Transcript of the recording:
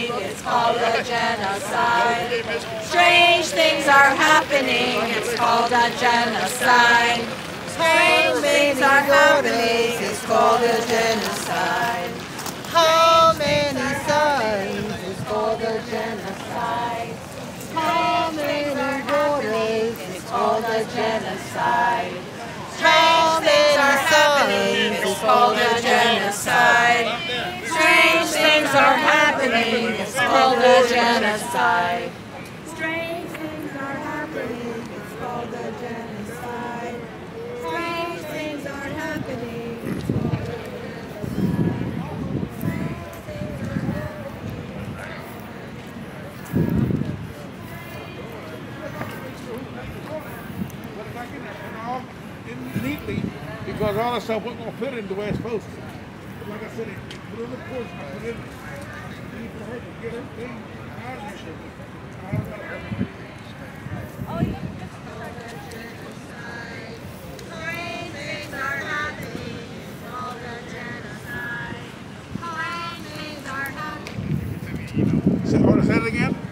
happening, it's called a genocide. Strange things are happening, it's called a genocide. Strange things are happening, it's called a genocide. How many sons is called a genocide? How many daughters, it's called a genocide. How Things are many happening, sons it's called a genocide. Strange things are happening, it's called a genocide. Strange things are happening, it's called a genocide. Strange things are happening, it's called a genocide. Neatly, because all that stuff wasn't going to fit into the way it's supposed to. Like I said, it put on the porch, I put in for her to get her thing out of this. Strange things are happening, it's called a genocide. Strange things are happening. Want to say it again?